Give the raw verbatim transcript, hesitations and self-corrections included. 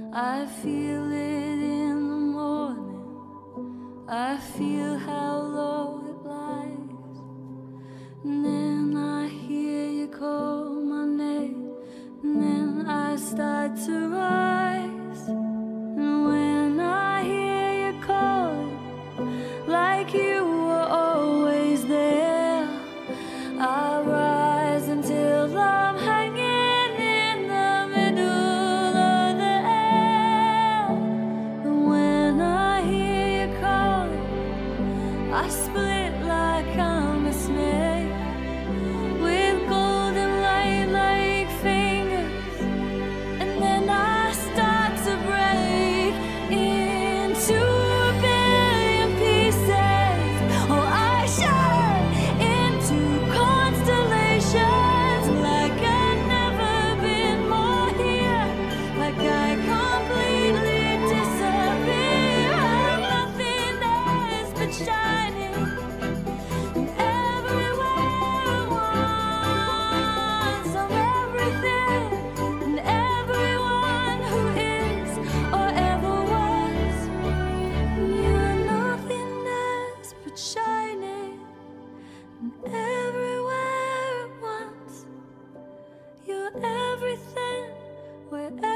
I feel it in the morning. I feel how low it lies. And then I hear you call my name. And then I start to rise. And when I hear you calling, like you were always there, I rise until I'm hanging in the middle of the air. And when I hear you calling, I split like I'm a snake, with golden light like fingers. And then I start to break into a billion pieces. Oh, I shatter into constellations, like I've never been more here, like I completely disappear. I'm nothing else but shining everywhere at once. I'm everything and everyone who is or ever was. You're nothing else but shining everywhere at once. You're everything wherever